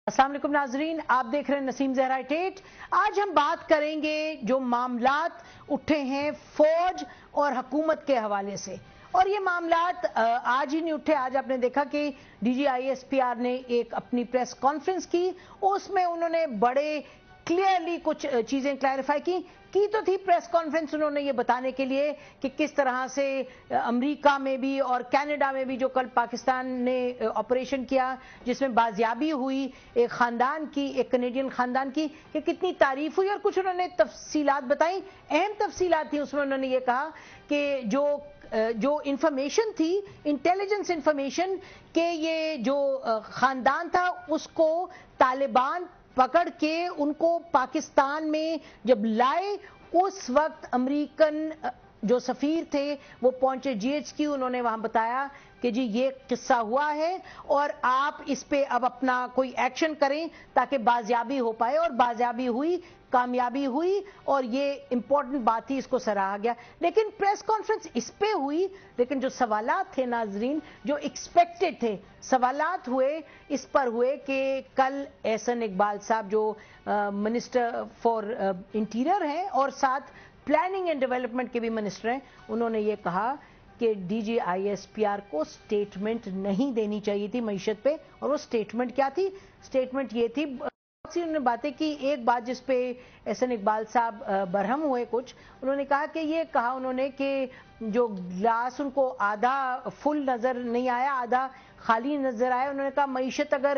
अस्सलाम वालेकुम नाजरीन, आप देख रहे हैं नसीम ज़हरा टेट। आज हम बात करेंगे जो मामलात उठे हैं फौज और हुकूमत के हवाले से। और ये मामलात आज ही नहीं उठे। आज आपने देखा कि DGISPR ने एक अपनी प्रेस कॉन्फ्रेंस की, उसमें उन्होंने बड़े क्लियरली कुछ चीजें क्लैरिफाई की तो थी प्रेस कॉन्फ्रेंस उन्होंने ये बताने के लिए कि किस तरह से अमेरिका में भी और कनाडा में भी जो कल पाकिस्तान ने ऑपरेशन किया जिसमें बाजियाबी हुई एक खानदान की, एक कनेडियन खानदान की, कि कितनी तारीफ हुई और कुछ उन्होंने तफसीलात बताई। अहम तफसीलात थी उसमें। उन्होंने ये कहा कि जो इंफॉर्मेशन थी, इंटेलिजेंस इंफॉर्मेशन, के ये जो खानदान था उसको तालिबान पकड़ के उनको पाकिस्तान में जब लाए, उस वक्त अमेरिकन जो सफीर थे वो पहुंचे GHQ। उन्होंने वहां बताया कि जी ये किस्सा हुआ है और आप इस पे अब अपना कोई एक्शन करें ताकि बाजियाबी हो पाए। और बाजियाबी हुई, कामयाबी हुई और ये इंपॉर्टेंट बात थी, इसको सराहा गया। लेकिन प्रेस कॉन्फ्रेंस इस पे हुई, लेकिन जो सवालात थे नाजरीन, जो एक्सपेक्टेड थे, सवालात हुए इस पर हुए कि कल एहसन इकबाल साहब जो मिनिस्टर फॉर इंटीरियर हैं और साथ प्लानिंग एंड डेवलपमेंट के भी मिनिस्टर हैं, उन्होंने ये कहा कि DGISPR को स्टेटमेंट नहीं देनी चाहिए थी मईशत पे। और वो स्टेटमेंट क्या थी? स्टेटमेंट ये थी, बहुत सी उन्होंने बातें की। एक बात जिस पे एहसन इकबाल साहब बरहम हुए कुछ, उन्होंने कहा कि ये कहा उन्होंने कि जो ग्लास उनको आधा फुल नजर नहीं आया, आधा खाली नजर आया। उन्होंने कहा मईशत अगर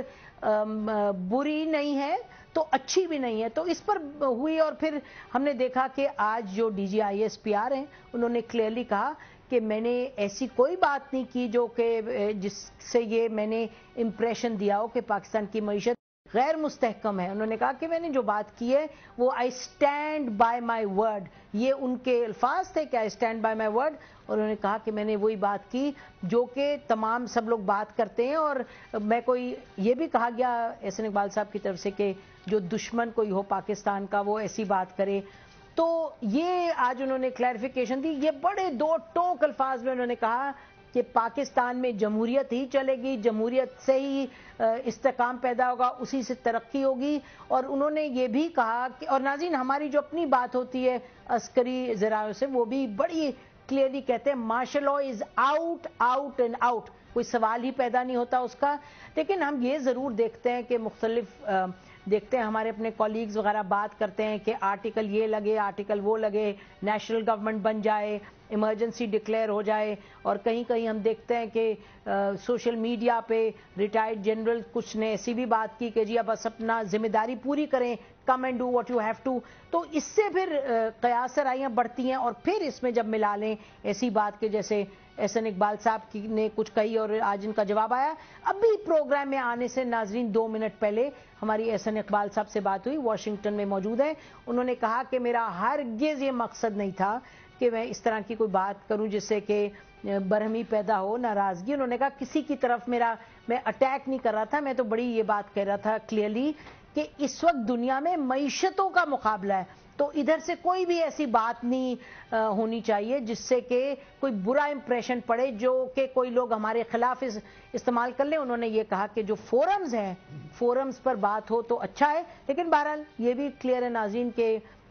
बुरी नहीं है तो अच्छी भी नहीं है। तो इस पर हुई और फिर हमने देखा कि आज जो DGISPR हैं उन्होंने क्लियरली कहा कि मैंने ऐसी कोई बात नहीं की जो कि जिससे ये मैंने इंप्रेशन दिया हो कि पाकिस्तान की मईशत गैर मुस्तहकम है। उन्होंने कहा कि मैंने जो बात की है वो I stand by my word, ये उनके अल्फाज थे कि I stand by my word. और उन्होंने कहा कि मैंने वही बात की जो कि तमाम सब लोग बात करते हैं। और मैं कोई, ये भी कहा गया एहसन इकबाल साहब की तरफ से कि जो दुश्मन कोई हो पाकिस्तान का वो ऐसी बात करे। तो ये आज उन्होंने क्लैरिफिकेशन दी। ये बड़े दो टोक अल्फाज में उन्होंने कहा कि पाकिस्तान में जमहूरियत ही चलेगी, जमहूरियत से ही इस्तेकाम पैदा होगा, उसी से तरक्की होगी। और उन्होंने ये भी कहा कि, और नाज़रीन हमारी जो अपनी बात होती है अस्करी ज़रायों से, वो भी बड़ी क्लियरली कहते हैं martial law is out out and out, कोई सवाल ही पैदा नहीं होता उसका। लेकिन हम ये ज़रूर देखते हैं कि मुख्तलिफ देखते हैं, हमारे अपने कॉलीग्स वगैरह बात करते हैं कि आर्टिकल ये लगे, आर्टिकल वो लगे, नेशनल गवर्नमेंट बन जाए, इमरजेंसी डिक्लेयर हो जाए। और कहीं कहीं हम देखते हैं कि सोशल मीडिया पे रिटायर्ड जनरल कुछ ने ऐसी भी बात की कि जी अब बस अपना जिम्मेदारी पूरी करें, come and do what you have to. तो इससे फिर कयासराइयाँ बढ़ती हैं। और फिर इसमें जब मिला लें ऐसी बात के जैसे एहसन इकबाल साहब की ने कुछ कही और आज इनका जवाब आया। अभी प्रोग्राम में आने से नाजरीन 2 मिनट पहले हमारी एहसन इकबाल साहब से बात हुई, वॉशिंगटन में मौजूद है। उन्होंने कहा कि मेरा हरगिज़ ये मकसद नहीं था कि मैं इस तरह की कोई बात करूं जिससे कि बरहमी पैदा हो, नाराजगी। उन्होंने कहा किसी की तरफ मैं अटैक नहीं कर रहा था, मैं तो बड़ी ये बात कह रहा था क्लियरली कि इस वक्त दुनिया में मईशतों का मुकाबला है, तो इधर से कोई भी ऐसी बात नहीं होनी चाहिए जिससे कि कोई बुरा इंप्रेशन पड़े, जो कि कोई लोग हमारे खिलाफ इस्तेमाल कर लें। उन्होंने ये कहा कि जो फोरम्स हैं, फोरम्स पर बात हो तो अच्छा है। लेकिन बहरहाल ये भी क्लियर है नाज़रीन के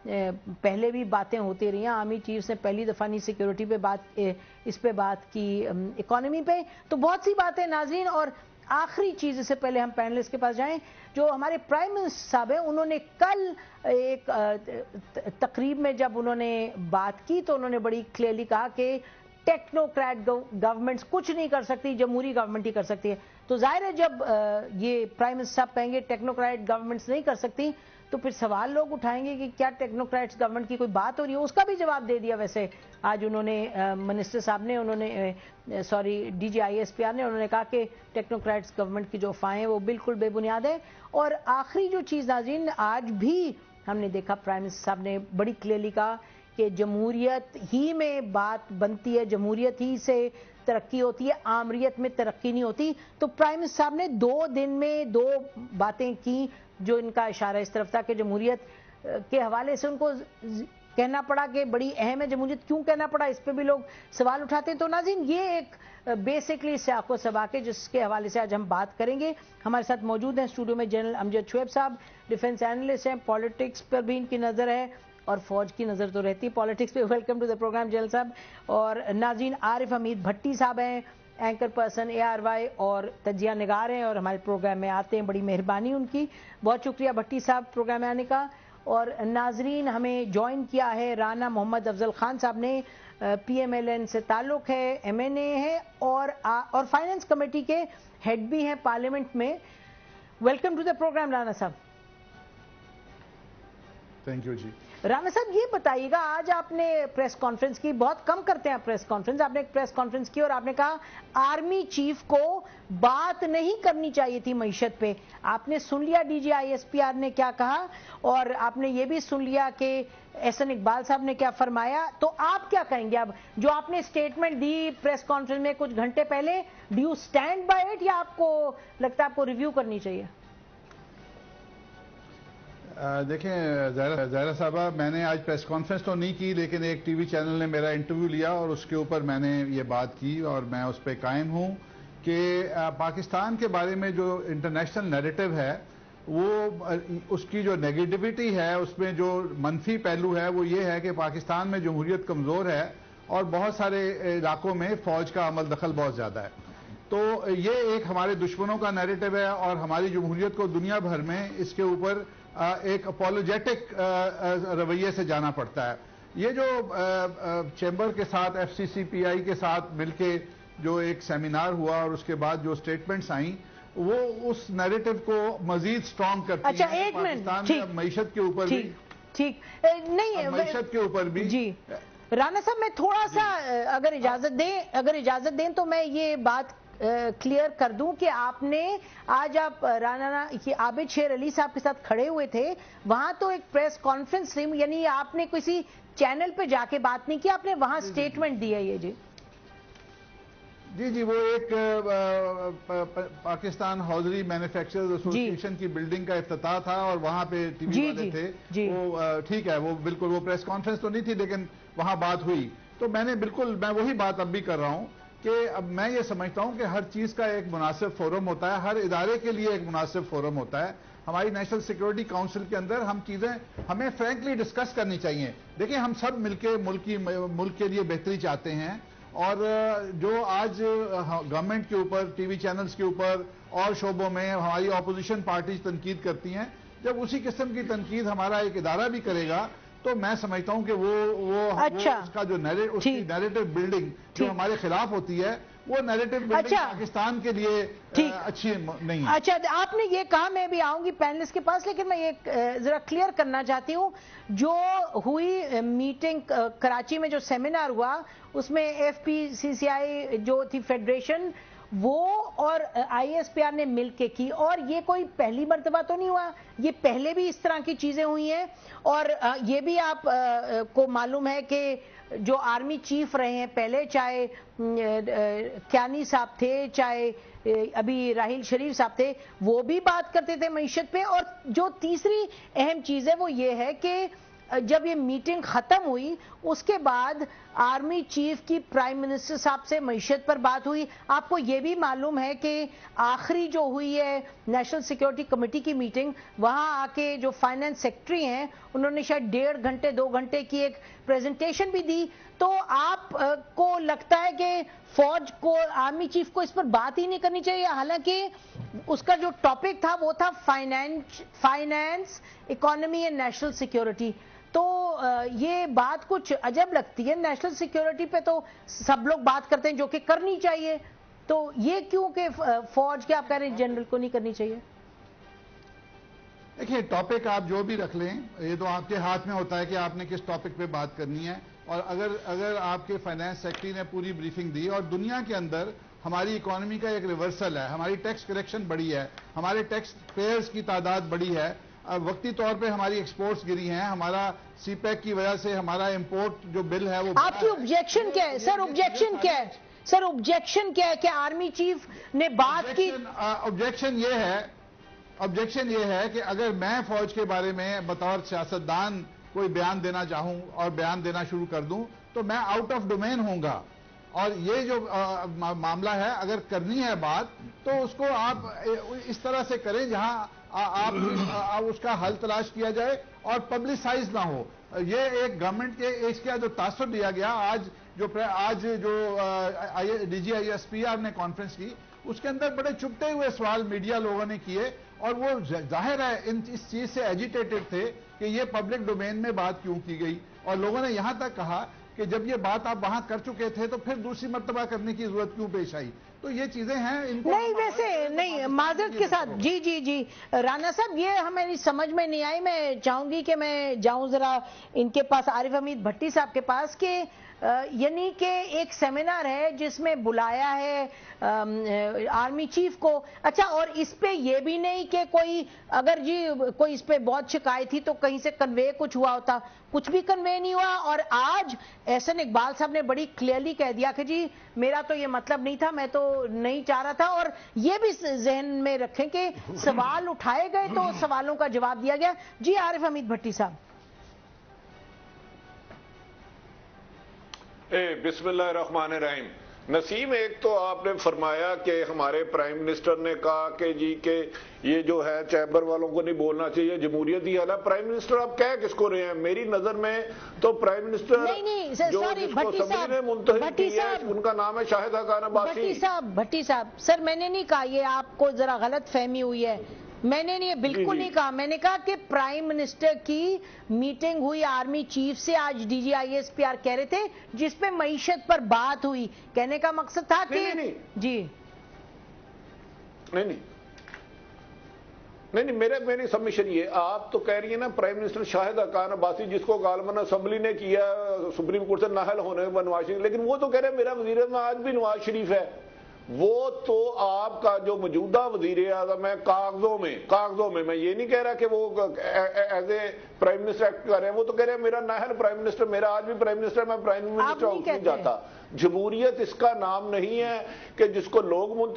पहले भी बातें होती रही हैं। आर्मी चीफ्स ने पहली दफ़ा नहीं सिक्योरिटी पे बात, इस पे बात की, इकोनॉमी पे, तो बहुत सी बातें नाज़रीन। और आखिरी चीज़ से पहले हम पैनलिस्ट के पास जाएं, जो हमारे प्राइम मिनिस्टर साहब हैं, उन्होंने कल एक तकरीब में जब उन्होंने बात की तो उन्होंने बड़ी क्लियरली कहा कि टेक्नोक्रेट गवर्नमेंट्स कुछ नहीं कर सकती, जमहूरी गवर्नमेंट ही कर सकती है। तो जाहिर है जब ये प्राइम मिनिस्टर साहब कहेंगे टेक्नोक्रेट गवर्नमेंट्स नहीं कर सकती, तो फिर सवाल लोग उठाएंगे कि क्या टेक्नोक्रेट्स गवर्नमेंट की कोई बात हो रही है। उसका भी जवाब दे दिया वैसे आज उन्होंने, मिनिस्टर साहब ने, उन्होंने DGISPR ने, उन्होंने कहा कि टेक्नोक्रेट्स गवर्नमेंट की जो अफवाहें हैं वो बिल्कुल बेबुनियाद है। और आखिरी जो चीज़ नाज़रीन आज भी हमने देखा, प्राइम मिनिस्टर साहब ने बड़ी क्लियरली कहा कि जमहूरियत ही में बात बनती है, जमहूरियत ही से तरक्की होती है, आमरीत में तरक्की नहीं होती। तो प्राइम मिनिस्टर साहब ने 2 दिन में 2 बातें की जो इनका इशारा इस तरफ था कि जमहूरियत के हवाले से उनको कहना पड़ा कि बड़ी अहम है जमहूरियत, क्यों कहना पड़ा, इस पे भी लोग सवाल उठाते हैं। तो नाज़रीन, ये एक बेसिकली सियाको सबाक है जिसके हवाले से आज हम बात करेंगे। हमारे साथ मौजूद हैं स्टूडियो में जनरल अमजद शोएब साहब, डिफेंस एनालिस्ट हैं, पॉलिटिक्स पर भी इनकी नज़र है और फौज की नज़र तो रहती है पॉलिटिक्स पे। Welcome to the programme general साहब। और नाज़रीन, आरिफ हमीद भट्टी साहब हैं, एंकर पर्सन ARY और तजिया निगार हैं और हमारे प्रोग्राम में आते हैं, बड़ी मेहरबानी उनकी, बहुत शुक्रिया भट्टी साहब प्रोग्राम में आने का। और नाजरीन, हमें ज्वाइन किया है राना मोहम्मद अफजल खान साहब ने, PMLN से ताल्लुक़ है, MNA है और फाइनेंस कमेटी के हेड भी हैं पार्लियामेंट में। Welcome to the programme Rana साहब। थैंक यू जी। राना साहब, ये बताइएगा, आज आपने प्रेस कॉन्फ्रेंस की, बहुत कम करते हैं प्रेस कॉन्फ्रेंस, आपने एक प्रेस कॉन्फ्रेंस की और आपने कहा आर्मी चीफ को बात नहीं करनी चाहिए थी मईशत पे। आपने सुन लिया DG ISPR ने क्या कहा और आपने ये भी सुन लिया कि SN इकबाल साहब ने क्या फरमाया। तो आप क्या कहेंगे अब जो आपने स्टेटमेंट दी प्रेस कॉन्फ्रेंस में कुछ घंटे पहले, do you stand by it या आपको लगता है आपको रिव्यू करनी चाहिए? देखें ज़हरा साहबा, मैंने आज प्रेस कॉन्फ्रेंस तो नहीं की, लेकिन एक टीवी चैनल ने मेरा इंटरव्यू लिया और उसके ऊपर मैंने ये बात की और मैं उस पर कायम हूँ कि पाकिस्तान के बारे में जो इंटरनेशनल नैरेटिव है वो उसकी जो नेगेटिविटी है, उसमें जो मनफी पहलू है वो ये है कि पाकिस्तान में जमहूरियत कमज़ोर है और बहुत सारे इलाकों में फ़ौज का अमल दखल बहुत ज़्यादा है। तो ये एक हमारे दुश्मनों का नैरेटिव है और हमारी जमहूरियत को दुनिया भर में इसके ऊपर एक अपोलोजेटिक रवैये से जाना पड़ता है। ये जो चैम्बर के साथ FCCPI के साथ मिलके जो एक सेमिनार हुआ और उसके बाद जो स्टेटमेंट्स आई, वो उस नैरेटिव को मजीद स्ट्रॉन्ग करती है। अच्छा, एक मिनट, पाकिस्तान में मईशत के ऊपर भी ठीक नहीं, मईशत के ऊपर भी जी। राना साहब, मैं थोड़ा सा अगर इजाजत दें तो मैं ये बात क्लियर कर दूं कि आपने आज आप राना आबिद शेर अली साहब के साथ खड़े हुए थे, वहां तो एक प्रेस कॉन्फ्रेंस थी, यानी आपने किसी चैनल पे जाके बात नहीं की, आपने वहां स्टेटमेंट दिया। ये जी, वो एक पाकिस्तान हॉजरी मैन्युफैक्चरर्स एसोसिएशन की बिल्डिंग का इफ्तिताह था और वहां पे टीवी वाले थे। वो ठीक है, वो बिल्कुल वो प्रेस कॉन्फ्रेंस तो नहीं थी, लेकिन वहां बात हुई। तो मैं वही बात अब भी कर रहा हूं कि अब मैं ये समझता हूं कि हर चीज का एक मुनासिब फोरम होता है, हर इदारे के लिए एक मुनासिब फोरम होता है। हमारी नेशनल सिक्योरिटी काउंसिल के अंदर हम चीजें हमें फ्रैंकली डिस्कस करनी चाहिए। देखिए, हम सब मिलकर मुल्क के लिए बेहतरी चाहते हैं और जो आज गवर्नमेंट के ऊपर, टीवी चैनल्स के ऊपर और शोबों में हमारी अपोजिशन पार्टीज तनकीद करती हैं, जब उसी किस्म की तनकीद हमारा एक इदारा भी करेगा तो मैं समझता हूं कि वो उसका जो नैरेटिव बिल्डिंग जो हमारे खिलाफ होती है, वो नैरेटिव बिल्डिंग पाकिस्तान के लिए अच्छी नहीं है। अच्छा, आपने ये कहा, मैं भी आऊंगी पैनलिस्ट के पास, लेकिन मैं ये जरा क्लियर करना चाहती हूँ, जो हुई मीटिंग कराची में, जो सेमिनार हुआ, उसमें FPCCI जो थी फेडरेशन, वो और ISPR ने मिलके की, और ये कोई पहली मर्तबा तो नहीं हुआ, ये पहले भी इस तरह की चीजें हुई हैं। और ये भी आप को मालूम है कि जो आर्मी चीफ रहे हैं पहले, चाहे क्यानी साहब थे, चाहे अभी राहिल शरीफ साहब थे, वो भी बात करते थे मईशत पे। और जो तीसरी अहम चीज है वो ये है कि जब ये मीटिंग खत्म हुई उसके बाद आर्मी चीफ की प्राइम मिनिस्टर साहब से मईशत पर बात हुई। आपको ये भी मालूम है कि आखिरी जो हुई है नेशनल सिक्योरिटी कमेटी की मीटिंग, वहां आके जो फाइनेंस सेक्रेटरी हैं उन्होंने शायद 1.5 घंटे 2 घंटे की एक प्रेजेंटेशन भी दी। तो आप को लगता है कि फौज को, आर्मी चीफ को इस पर बात ही नहीं करनी चाहिए, हालांकि उसका जो टॉपिक था वो था finance, economy and national security. तो ये बात कुछ अजब लगती है। नेशनल सिक्योरिटी पे तो सब लोग बात करते हैं, जो कि करनी चाहिए, तो ये क्यों कि फौज के, आप कह रहे हैं जनरल को नहीं करनी चाहिए? देखिए, टॉपिक आप जो भी रख लें, ये तो आपके हाथ में होता है कि आपने किस टॉपिक पे बात करनी है। और अगर आपके फाइनेंस सेक्रेटरी ने पूरी ब्रीफिंग दी, और दुनिया के अंदर हमारी इकोनॉमी का एक रिवर्सल है, हमारी टैक्स कलेक्शन बढ़ी है, हमारे टैक्स पेयर्स की तादाद बढ़ी है, वक्ती तौर पे हमारी एक्सपोर्ट्स गिरी हैं, हमारा CPEC की वजह से हमारा इंपोर्ट जो बिल है वो, आपकी ऑब्जेक्शन क्या है सर? ऑब्जेक्शन क्या है सर? ऑब्जेक्शन क्या है कि आर्मी चीफ ने बात की? ऑब्जेक्शन ये है कि अगर मैं फौज के बारे में बतौर सियासतदान کوئی بیان دینا چاہوں اور بیان دینا شروع کر دوں تو میں آؤٹ آف ڈومین ہوں گا. اور یہ جو معاملہ ہے اگر کرنی ہے بات تو اس کو آپ اس طرح سے کریں جہاں آپ اس کا حل تلاش کیا جائے اور پبلسائز نہ ہو. یہ ایک گورنمنٹ کے اس کا جو تاثر دیا گیا آج جو D G I S P R نے کانفرنس کی اس کے اندر بڑے چپتے ہوئے سوال میڈیا لوگوں نے کیے اور وہ ظاہر ہے اس چیز سے ایجیٹیٹڈ تھے کہ یہ پبلک ڈومین میں بات کیوں کی گئی اور لوگوں نے یہاں تک کہا کہ جب یہ بات آپ وہاں کر چکے تھے تو پھر دوسری مرتبہ کرنے کی ضرورت کیوں پیش آئی. تو یہ چیزیں ہیں ان کو نہیں ویسے نہیں معذرت کے ساتھ جی رانا صاحب یہ ہمیں سمجھ میں نہیں آئی. میں چاہوں گی کہ میں جاؤں ذرا ان کے پاس عارف حمید بھٹی صاحب کے پاس کہ یعنی کہ ایک سیمینار ہے جس میں بلایا ہے آرمی چیف کو. اچھا اور اس پہ یہ بھی نہیں کہ کوئی اگر جی کوئی اس پہ بہت شکایت تھی تو کہیں سے کنوے کچھ ہوا ہوتا, کچھ بھی کنوے نہیں ہوا. اور آج احسن اقبال صاحب نے بڑی کلیئرلی کہہ دیا کہ جی میرا تو یہ مطلب نہیں تھا, میں تو نہیں چاہ رہا تھا. اور یہ بھی ذہن میں رکھیں کہ سوال اٹھائے گئے تو سوالوں کا جواب دیا گیا. جی عارف حمید بھٹی صاحب. بسم اللہ الرحمن الرحیم. نسیم, ایک تو آپ نے فرمایا کہ ہمارے پرائم منسٹر نے کہا کہ جی کہ یہ جو ہے چیمبر والوں کو نہیں بولنا چاہیے, جمہوریت ہی ہے. پرائم منسٹر آپ کہہ کس کو رہے ہیں؟ میری نظر میں تو پرائم منسٹر جو جس کو اسمبلی نے منتخب کی ہے ان کا نام ہے شاہد حقان عباسی. بھٹی صاحب سر میں نے نہیں کہا, یہ آپ کو ذرا غلط فہمی ہوئی ہے. میں نے نہیں بالکل نہیں کہا. میں نے کہا کہ پرائم منسٹر کی میٹنگ ہوئی آرمی چیف سے آج D G I S P R کہہ رہے تھے جس پہ معیشت پر بات ہوئی. کہنے کا مقصد تھا کہ جی نہیں میری سبمیشن یہ, آپ تو کہہ رہی ہیں نا پرائم منسٹر شاہد حقان عباسی جس کو غالباً اسمبلی نے کیا سپریم کورٹ سے نااہل ہونے میں نواز شریف, لیکن وہ تو کہہ رہے ہیں میرا وزیر اعظم آج بھی نواز شریف ہے. وہ تو آپ کا جو موجودہ وزیر اعظم ہے کاغذوں میں میں یہ نہیں کہہ رہا کہ وہ as a prime minister act کر رہے ہیں, وہ تو کہہ رہے ہیں میرا نااہل پرائم منسٹر, میرا آج بھی پرائم منسٹر, میں پرائم منسٹر ہاؤس نہیں جاتا. جمہوریت اس کا نام نہیں ہے کہ جس کو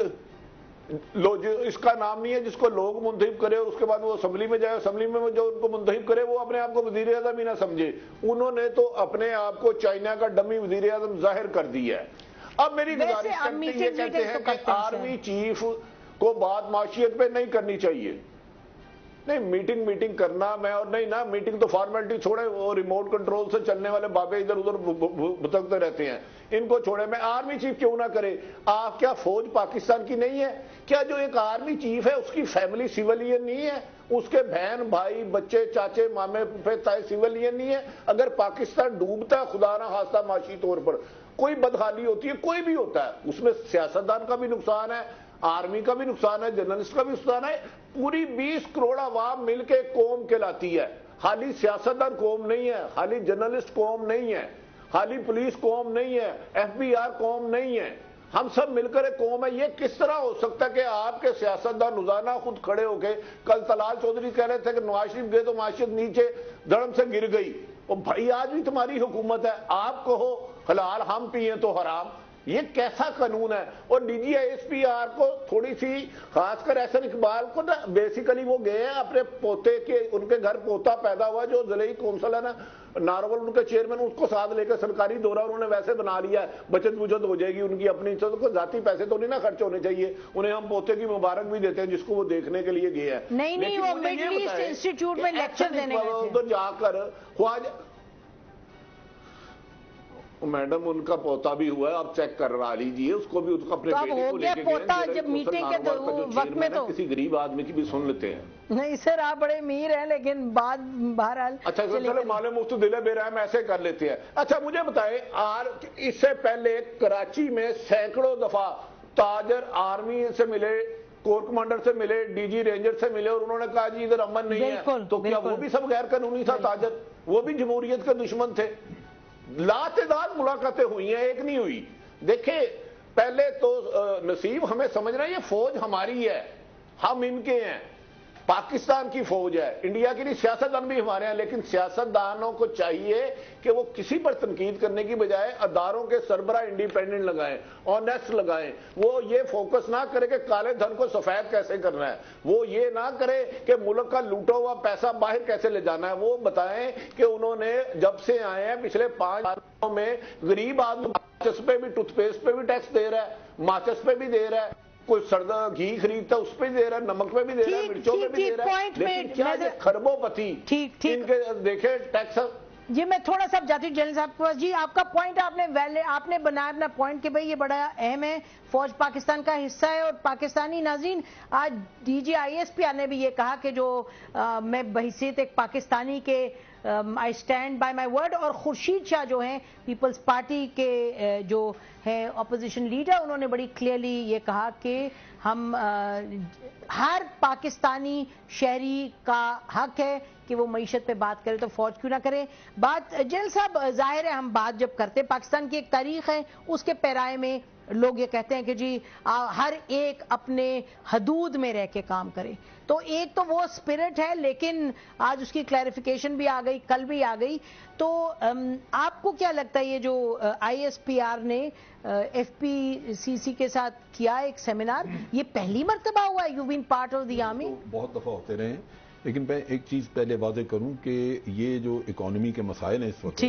اس کا نام نہیں ہے جس کو لوگ منتخب کرے اور اس کے بعد وہ اسمبلی میں جائے, اسمبلی میں جو ان کو منتخب کرے وہ اپنے آپ کو وزیر اعظم ہی نہ سمجھے. انہوں نے تو اپنے آپ کو چائنا کا ڈمی وزیر اعظم ظاہر کر دی ہے. اب میری گزارش کرتے یہ کہتے ہیں کہ آرمی چیف کو بات معاشیت پہ نہیں کرنی چاہیے. نہیں میٹنگ کرنا میں اور نہیں نا, میٹنگ تو فارمیلٹی چھوڑے, وہ ریموٹ کنٹرول سے چلنے والے بابے ادھر ادھر بھٹکتے رہتے ہیں, ان کو چھوڑے. میں آرمی چیف کیوں نہ کرے؟ آپ کیا فوج پاکستان کی نہیں ہے کیا؟ جو ایک آرمی چیف ہے اس کی فیملی سیولین نہیں ہے, اس کے بہن بھائی بچے چاچے مامے پھپھے سیولین نہیں ہے؟ اگر پاکستان ڈوبتا ہے خدا نہ خواستہ معاشی طور پر, کوئی بدحالی ہوتی ہے, کوئی بھی ہوتا ہے, اس میں سیاستدان کا بھی نقصان ہے, آرمی کا بھی نقصان ہے, جرنلسٹ کا بھی نقصان ہے. پوری 20 کروڑ عوام مل کے قوم کہلاتی ہے. خالی سیاستدان قوم نہیں ہے, خالی جرنلسٹ قوم نہیں ہے, خالی پولیس قوم نہیں ہے, ایف بی آر قوم نہیں ہے, ہم سب مل کر ایک قوم ہے. یہ کس طرح ہو سکتا ہے کہ آپ کے سیاستدان روزانہ خود کھڑے ہو کے, کل طلال چودھری کہہ رہے تھے کہ نواز شریف گئے تو معیشت نیچے دھڑم سے گر گئی. اور بھائی آج بھی تمہاری حکومت ہے, آپ کہو حلال ہم پیئیں تو حرام. یہ کیسا قانون ہے؟ اور D G S P R کو تھوڑی سی, خاص کر احسن اقبال کو نا, بیسیکلی وہ گئے ہیں اپنے پوتے کے, ان کے گھر پوتا پیدا ہوا جو ضلعی کونسل ہے نا نارول, ان کے چیئرمین, اس کو ساتھ لے کے سرکاری دورہ انہوں نے ویسے بنا لیا ہے. بچت بچت ہو جائے گی ان کی اپنی, تو ذاتی پیسے تو نہیں نا خرچ ہونے چاہیے. انہیں ہم پوتے کی مبارک بھی دیتے ہیں جس کو وہ دیکھنے کے لیے گئے ہیں. نہیں وہ مڈل ایسٹ انسٹیٹیوٹ میں لیکچر دینے گئے تھے, جا کر میڈم ان کا پوتا بھی ہوا ہے, آپ چیک کروا لیجیے اس کو بھی, اس کو اپنے بیٹے کو لے کے گئے. جب میٹنگ کے وقت میں تو کسی غریب آدمی کی بھی سن لیتے ہیں. نہیں سر آپ بڑے امیر ہیں لیکن بات بہرحال اچھا چلے مال مفت دل بے رحم ایسے کر لیتے ہیں. اچھا مجھے بتائیں, اس سے پہلے کراچی میں سینکڑوں دفعہ تاجر آرمی سے ملے, کور کمانڈر سے ملے, ڈی جی رینجر سے ملے, اور انہوں نے کہا جی ادھر امن نہیں ہے. تو کیا وہ بھی سب غیر قانونی تھا تاجر؟ وہ بھی جمہوریت کے دشمن تھے. لاتعداد ملاقاتیں ہوئی ہیں, ایک نہیں ہوئی. دیکھیں پہلے تو نصیب ہمیں سمجھنا ہے یہ فوج ہماری ہے, ہم ان کے ہیں. پاکستان کی فوج ہے، انڈیا کی نہیں، سیاستدان بھی ہمارے ہیں، لیکن سیاستدانوں کو چاہیے کہ وہ کسی پر تنقید کرنے کی بجائے اداروں کے سربراہ انڈیپینڈنٹ لگائیں، آنیسٹ لگائیں. وہ یہ فوکس نہ کرے کہ کالے دھن کو سفید کیسے کرنا ہے، وہ یہ نہ کرے کہ ملک کا لوٹا ہوا پیسہ باہر کیسے لے جانا ہے. وہ بتائیں کہ انہوں نے جب سے آئے ہیں پچھلے 5 سالوں میں غریب آدمی ماچس پہ بھی، ٹوتھ پیسٹ پہ بھی ٹیکس دے رہا ہے، ماچس پہ بھی دے رہا ہے، کوئی سردا گھی خریدتا اس پہ دے رہا ہے، نمک پہ بھی دے رہا ہے، مرچوں پہ بھی دے رہا ہے، لیکن کیا یہ خربوں پتی ان کے دیکھیں ٹیکس. جی میں تھوڑا سا جاتی ہوں جنرل صاحب کے پاس. جی آپ کا پوائنٹ آپ نے بنایا اپنا پوائنٹ کہ بھئی یہ بڑا اہم ہے، فوج پاکستان کا حصہ ہے. اور پاکستانی ناظرین، آج ڈی جی آئی ایس پی نے بھی یہ کہا کہ جو میں بحیثیت ایک پاکستانی کے I stand by my word. اور خورشید شاہ جو ہیں پیپلز پارٹی کے جو ہیں اپوزیشن لیڈر، انہوں نے بڑی کلیئرلی یہ کہا کہ ہم ہر پاکستانی شہری کا حق ہے کہ وہ معیشت پہ بات کرے، تو فوج کیوں نہ کرے بات. جنرل صاحب ظاہر ہے ہم بات جب کرتے ہیں، پاکستان کی ایک تاریخ ہے، اس کے پیرائے میں لوگ یہ کہتے ہیں کہ جی ہر ایک اپنے حدود میں رہ کے کام کرے. تو ایک تو وہ اسپرٹ ہے، لیکن آج اس کی کلیریفیکیشن بھی آ گئی، کل بھی آ گئی. تو آپ کو کیا لگتا ہے یہ جو آئی ایس پی آر نے ایف پی سی سی کے ساتھ کیا ایک سیمینار، یہ پہلی مرتبہ ہوا ہے؟ You been part of the army. بہت دفعہ ہوتے رہے ہیں، لیکن میں ایک چیز پہلے واضح کروں کہ یہ جو اکانومی کے مسائل ہیں اس وقت،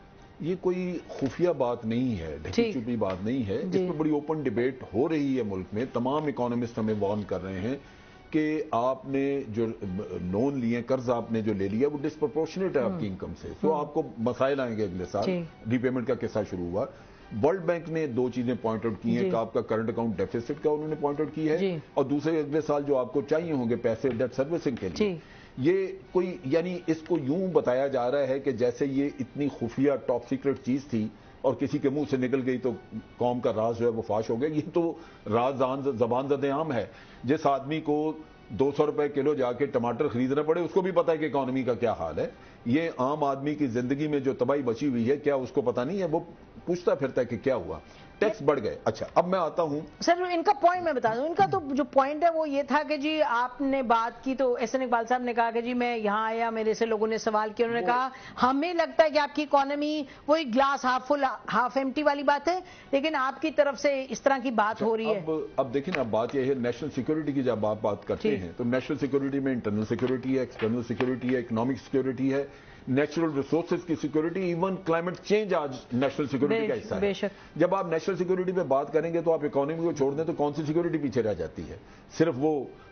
یہ کوئی خفیہ بات نہیں ہے، ڈھکی چھپی بات نہیں ہے. اس میں بڑی اوپن ڈیبیٹ ہو رہی ہے ملک میں. تمام اکانومسٹ ہمیں وارن کر رہے ہیں کہ آپ نے جو لون لیے، قرض آپ نے جو لے لیا، وہ ڈسپرپورشنیٹ ہے آپ کی انکم سے. تو آپ کو مسائل آئیں گے اگلے سال. ری پیمنٹ کا قصہ شروع ہوا. ورلڈ بینک نے 2 چیزیں پوائنٹ آؤٹ کی ہیں کہ آپ کا کرنٹ اکاؤنٹ ڈیفیسٹ کا انہوں نے پوائنٹ آؤٹ کی ہے، اور دوسرے اگلے سال جو آپ کو چاہیے ہوں گے پیسے ڈیٹ سروسنگ کے لیے. یہ کوئی یعنی اس کو یوں بتایا جا رہا ہے کہ جیسے یہ اتنی خفیہ ٹاپ سیکرٹ چیز تھی اور کسی کے منہ سے نکل گئی تو قوم کا راز جو ہے وہ فاش ہو گیا. یہ تو راز زبان زد عام ہے. جس آدمی کو 200 روپے کلو جا کے ٹماٹر خریدنا پڑے، اس کو بھی پتا ہے کہ اکانومی کا کیا حال ہے. یہ عام آدمی کی زندگی میں جو تباہی بچی ہوئی ہے، کیا اس کو پتا نہیں ہے؟ وہ پوچھتا پھرتا ہے کہ کیا ہوا، ٹیکس بڑھ گئے. اچھا اب میں آتا ہوں سر، ان کا پوائنٹ میں بتا دوں. ان کا تو جو پوائنٹ ہے وہ یہ تھا کہ جی آپ نے بات کی تو احسن اقبال صاحب نے کہا کہ جی میں یہاں آیا، میرے سے لوگوں نے سوال کیا، انہوں نے کہا ہمیں لگتا ہے کہ آپ کی اکانومی وہی glass half full half empty والی بات ہے، لیکن آپ کی طرف سے اس طرح کی بات ہو رہی ہے. اب دیکھیں نا، بات یہ ہے نیشنل سیکورٹی کی. جب آپ بات کرتے ہیں تو نیشنل سیکورٹی میں انٹرنل سیکورٹی ہے، ایکسٹرنل سیکورٹی ہے، اکنامک سیکورٹی ہے، نیچرل ریسورسز کی سیکورٹی، ایون کلائمیٹ چینج آج نیشنل سیکورٹی کا حصہ ہے. جب آپ نیشنل سیکورٹی پہ بات کریں گے تو آپ اکانومی کو چھوڑ دیں تو کون سی سیکورٹی پیچھے رہ جاتی ہے؟ صرف وہ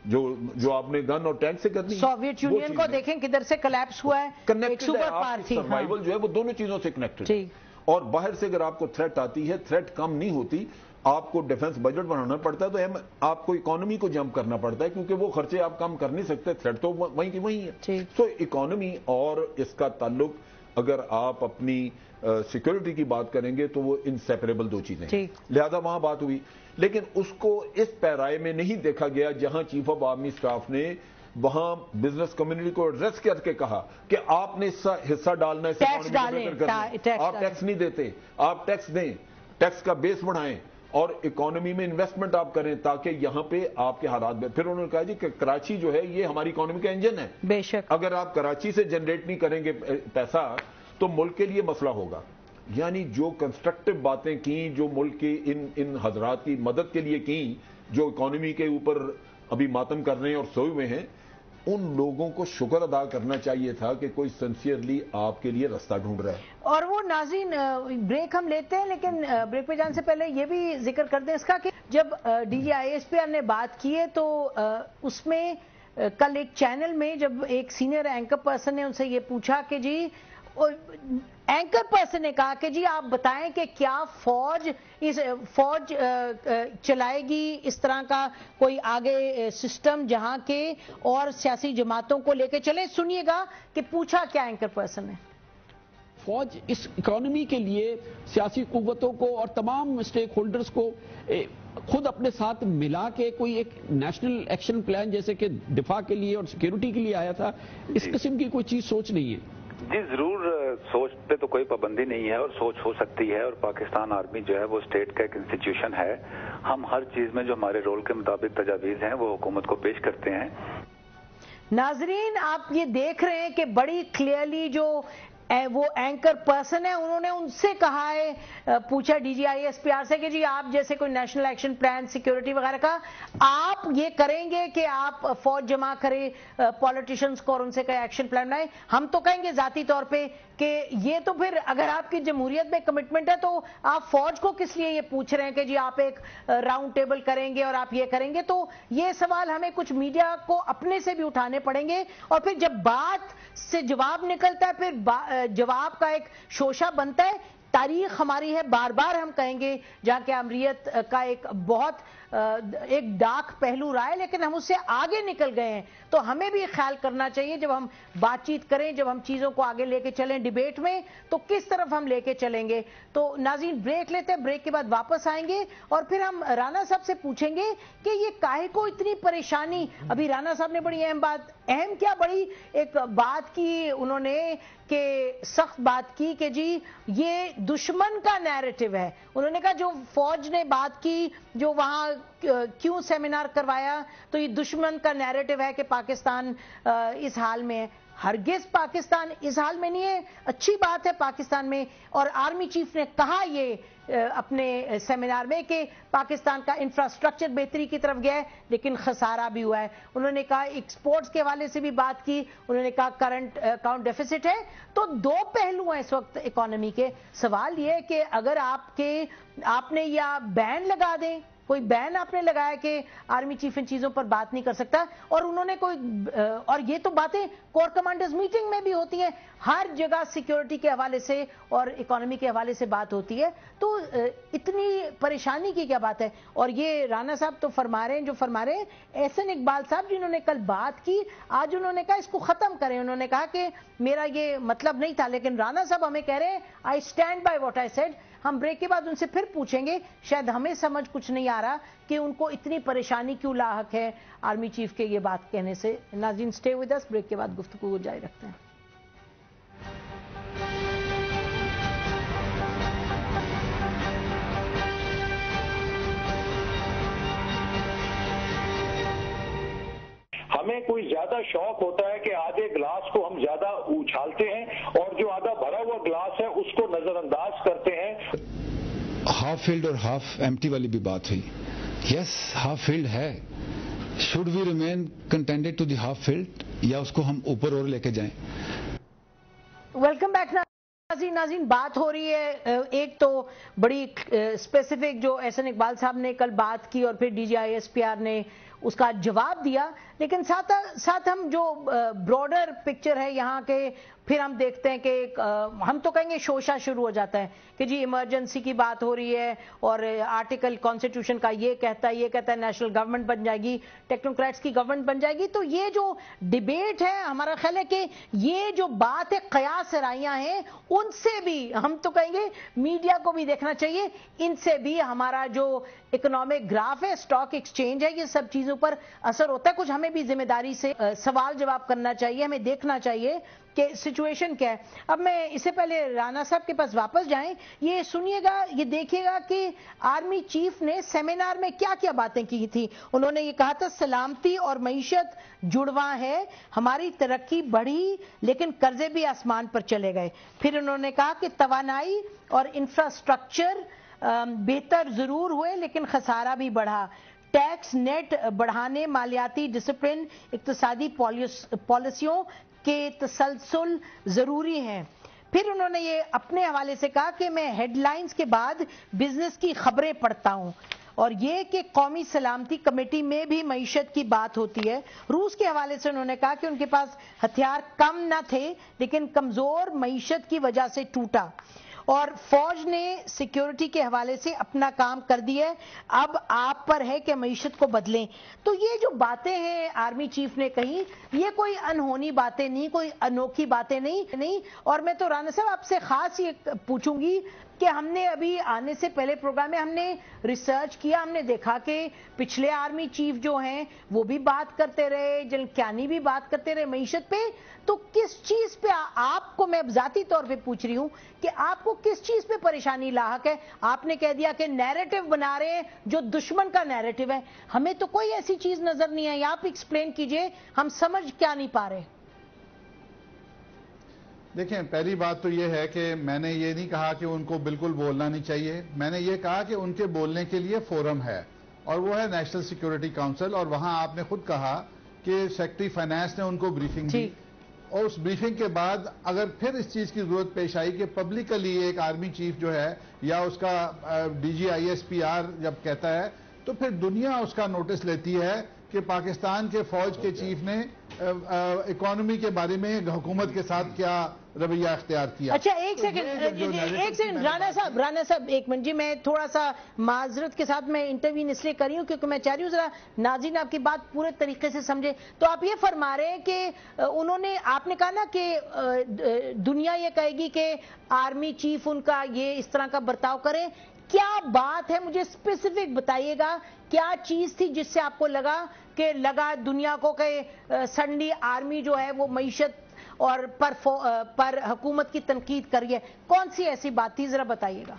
جو آپ نے گن اور ٹینک سے کرنی ہے. سوویت یونین کو دیکھیں کدھر سے کلیپس ہوا ہے، ایک سپر پاور تھی. سروائیول جو ہے وہ دونوں چیزوں سے کنیکٹڈ ہے. اور باہر سے اگر آپ کو تھریٹ آتی ہے، تھریٹ کم نہیں ہوتی، آپ کو ڈیفنس بجٹ بنانا پڑتا ہے، تو آپ کو اکانومی کو جمپ کرنا پڑتا ہے، کیونکہ وہ خرچے آپ کم کر نہیں سکتے، تھریٹ تو وہیں کی وہیں ہے. تو اکانومی اور اس کا تعلق اگر آپ اپنی سیکورٹی کی بات کریں گے تو وہ انسیپریبل 2 چیزیں ہیں. لہذا وہاں بات ہوئی، لیکن اس کو اس پیرائے میں نہیں دیکھا گیا جہاں چیف آف آرمی اسٹاف نے وہاں بزنس کمیونٹی کو ایڈریس کر کے کہا کہ آپ نے حصہ ڈالنا ہے، آپ ٹیکس نہیں دیتے، آپ ٹیکس دیں، ٹیکس کا بیس بڑھائیں اور اکانومی میں انویسٹمنٹ آپ کریں تاکہ یہاں پہ آپ کے حالات میں. پھر انہوں نے کہا جی کہ کراچی جو ہے یہ ہماری اکانومی کا انجن ہے. بے شک اگر آپ کراچی سے جنریٹ نہیں کریں گے پیسہ تو ملک کے لیے مسئلہ ہوگا. یعنی جو کنسٹرکٹیو باتیں کی، جو ملک کی ان حضرات کی مدد کے لیے کی، جو اکانومی کے اوپر ابھی ماتم کر رہے ہیں اور سوئے ہوئے ہیں، ان لوگوں کو شکر ادا کرنا چاہیے تھا کہ کوئی سنسیئرلی آپ کے لیے رستہ ڈھونڈ رہا ہے. اور وہ ناظرین بریک ہم لیتے ہیں، لیکن بریک پہ جانے سے پہلے یہ بھی ذکر کر دیں اس کا کہ جب D G I S P R نے بات کی ہے تو اس میں کل ایک چینل میں جب ایک سینئر اینکر پرسن نے ان سے یہ پوچھا کہ جی، اینکر پرسن نے کہا کہ جی آپ بتائیں کہ کیا فوج چلائے گی اس طرح کا کوئی آگے سسٹم جہاں کے اور سیاسی جماعتوں کو لے کے چلے. سنیے گا کہ پوچھا کیا اینکر پرسن نے. فوج اس اکانومی کے لیے سیاسی قوتوں کو اور تمام اسٹیک ہولڈرز کو خود اپنے ساتھ ملا کے کوئی ایک نیشنل ایکشن پلان جیسے کہ دفاع کے لیے اور سیکیورٹی کے لیے آیا تھا، اس قسم کی کوئی چیز سوچ نہیں ہے؟ جی ضرور، سوچ پہ تو کوئی پابندی نہیں ہے اور سوچ ہو سکتی ہے، اور پاکستان آرمی جو ہے وہ اسٹیٹ کا ایک انسٹیٹیوشن ہے. ہم ہر چیز میں جو ہمارے رول کے مطابق تجاویز ہیں وہ حکومت کو پیش کرتے ہیں. नाजरीन, आप ये देख रहे हैं कि बड़ी क्लियरली जो वो एंकर पर्सन है उन्होंने उनसे कहा है, पूछा DGISPR से कि जी आप जैसे कोई नेशनल एक्शन प्लान सिक्योरिटी वगैरह का आप ये करेंगे कि आप फौज जमा करें पॉलिटिशियंस को और उनसे कहे एक्शन प्लान बनाए। हम तो कहेंगे जाती तौर पे कि ये तो फिर अगर आपकी जमहूरियत में कमिटमेंट है तो आप फौज को किस लिए ये पूछ रहे हैं कि जी आप एक राउंड टेबल करेंगे और आप ये करेंगे। तो ये सवाल हमें कुछ मीडिया को अपने से भी उठाने पड़ेंगे और फिर जब बात से जवाब निकलता है फिर जवाब का एक शोशा बनता है। तारीख हमारी है, बार बार हम कहेंगे, जहां के अमरीत का एक बहुत एक डार्क पहलू रहा है, लेकिन हम उससे आगे निकल गए हैं। तो हमें भी ख्याल करना चाहिए जब हम बातचीत करें, जब हम चीजों को आगे लेके चलें डिबेट में, तो किस तरफ हम लेके चलेंगे। तो नाज़रीन ब्रेक लेते हैं, ब्रेक के बाद वापस आएंगे और फिर हम राना साहब से पूछेंगे कि ये काहे को इतनी परेशानी। अभी राना साहब ने बड़ी अहम क्या बड़ी एक बात की उन्होंने कि सख्त बात की कि जी ये दुश्मन का नैरेटिव है। उन्होंने कहा जो फौज ने बात की, जो वहां क्यों सेमिनार करवाया, तो ये दुश्मन का नैरेटिव है कि पाकिस्तान इस हाल में है। हरगिज पाकिस्तान इस हाल में नहीं है, अच्छी बात है पाकिस्तान में। और आर्मी चीफ ने कहा ये अपने सेमिनार में कि पाकिस्तान का इंफ्रास्ट्रक्चर बेहतरी की तरफ गया है, लेकिन खसारा भी हुआ है। उन्होंने कहा एक्सपोर्ट्स के हवाले से भी बात की, उन्होंने कहा करंट अकाउंट डेफिसिट है। तो दो पहलू हैं इस वक्त इकोनॉमी के। सवाल ये है कि अगर आपने या बैन लगा दें, कोई बैन आपने लगाया कि आर्मी चीफ इन चीजों पर बात नहीं कर सकता, और उन्होंने और ये तो बातें कोर कमांडर्स मीटिंग में भी होती हैं, हर जगह सिक्योरिटी के हवाले से और इकोनॉमी के हवाले से बात होती है। तो इतनी परेशानी की क्या बात है। और ये राना साहब तो फरमा रहे हैं जो फरमा रहे हैं, एहसन इकबाल साहब जिन्होंने कल बात की, आज उन्होंने कहा इसको खत्म करें। उन्होंने कहा कि मेरा ये मतलब नहीं था, लेकिन राना साहब हमें कह रहे हैं I stand by what I said. हम ब्रेक के बाद उनसे फिर पूछेंगे, शायद हमें समझ कुछ नहीं आ रहा कि उनको इतनी परेशानी क्यों लाहक है आर्मी चीफ के ये बात कहने से। नाज़रीन स्टे विद अस, ब्रेक के बाद गुफ्तगू जारी रखते हैं। हमें कोई ज्यादा शौक होता है कि आधे ग्लास को हम ज्यादा उछालते हैं और जो आधा भरा हुआ ग्लास है उसको नजरअंदाज करते हैं। हाफ फिल्ड और हाफ एम्प्टी वाली भी बात हुई। यस, हाफ फिल्ड है। Should we remain contended to the half filled या उसको हम ऊपर और लेके जाएं? वेलकम बैक नाज़रीन, बात हो रही है एक तो बड़ी स्पेसिफिक जो एहसन इकबाल साहब ने कल बात की और फिर DGISPR ने उसका जवाब दिया, लेकिन साथ हम जो ब्रॉडर पिक्चर है यहाँ के, फिर हम देखते हैं कि हम तो कहेंगे शोशा शुरू हो जाता है कि जी इमरजेंसी की बात हो रही है और आर्टिकल कॉन्स्टिट्यूशन का ये कहता है नेशनल गवर्नमेंट बन जाएगी, टेक्नोक्रेट्स की गवर्नमेंट बन जाएगी। तो ये जो डिबेट है, हमारा ख्याल है कि ये जो बात है कयास राइयां हैं, उनसे भी हम तो कहेंगे मीडिया को भी देखना चाहिए, इनसे भी हमारा जो इकोनॉमिक ग्राफ है, स्टॉक एक्सचेंज है, ये सब चीजों पर असर होता है। कुछ हमें भी जिम्मेदारी से सवाल जवाब करना चाहिए, हमें देखना चाहिए कि सिचुएशन क्या है। अब मैं इससे पहले राना साहब के पास वापस जाएं, ये सुनिएगा, ये देखिएगा कि आर्मी चीफ ने सेमिनार में क्या क्या बातें की थी। उन्होंने ये कहा था सलामती और मईशत जुड़वा है, हमारी तरक्की बढ़ी लेकिन कर्जे भी आसमान पर चले गए। फिर उन्होंने कहा कि तवानाई और इंफ्रास्ट्रक्चर बेहतर जरूर हुए लेकिन खसारा भी बढ़ा। टैक्स नेट बढ़ाने, मालियाती डिसिप्लिन, इक्तिसादी पॉलिसियों के तसलसल जरूरी हैं। फिर उन्होंने ये अपने हवाले से कहा कि मैं हेडलाइंस के बाद बिजनेस की खबरें पढ़ता हूं, और ये कि कौमी सलामती कमेटी में भी मईशत की बात होती है। रूस के हवाले से उन्होंने कहा कि उनके पास हथियार कम न थे लेकिन कमजोर मईशत की वजह से टूटा, और फौज ने सिक्योरिटी के हवाले से अपना काम कर दिया, अब आप पर है कि मईशत को बदलें। तो ये जो बातें हैं आर्मी चीफ ने कही, ये कोई अनहोनी बातें नहीं, कोई अनोखी बातें नहीं। और मैं तो राना साहब आपसे खास ये पूछूंगी कि हमने अभी आने से पहले प्रोग्राम में हमने रिसर्च किया, हमने देखा कि पिछले आर्मी चीफ जो हैं वो भी बात करते रहे, जलक्यानी भी बात करते रहे मईशत पे। तो किस चीज पे आपको, मैं जाती तौर पे पूछ रही हूं कि आपको किस चीज पे परेशानी लाहक है? आपने कह दिया कि नैरेटिव बना रहे हैं जो दुश्मन का नैरेटिव है, हमें तो कोई ऐसी चीज नजर नहीं आई, आप एक्सप्लेन कीजिए, हम समझ क्या नहीं पा रहे। देखें, पहली बात तो ये है कि मैंने ये नहीं कहा कि उनको बिल्कुल बोलना नहीं चाहिए, मैंने ये कहा कि उनके बोलने के लिए फोरम है और वो है नेशनल सिक्योरिटी काउंसिल, और वहां आपने खुद कहा कि सेक्रेटरी फाइनेंस ने उनको ब्रीफिंग दी, और उस ब्रीफिंग के बाद अगर फिर इस चीज की जरूरत पेश आई कि पब्लिकली एक आर्मी चीफ जो है या उसका डीजी ISPR जब कहता है तो फिर दुनिया उसका नोटिस लेती है कि पाकिस्तान के फौज के चीफ ने इकोनॉमी के बारे में हुकूमत के साथ क्या रवैया इख्तियार किया। अच्छा, एक सेकंड राणा साहब एक मिनट जी, मैं थोड़ा सा माजरत के साथ मैं इंटरव्यू इसलिए कर रही हूं क्योंकि मैं चाह रही हूं जरा नाज़रीन आपकी बात पूरे तरीके से समझे। तो आप ये फरमा रहे हैं कि उन्होंने, आपने कहा ना कि दुनिया ये कहेगी कि आर्मी चीफ उनका ये इस तरह का बर्ताव करे, क्या बात है मुझे स्पेसिफिक बताइएगा, क्या चीज थी जिससे आपको लगा दुनिया को कि सडनली आर्मी जो है वो मईशत और पर हुकूमत की तनकीद कर रही है? कौन सी ऐसी बात थी, जरा बताइएगा।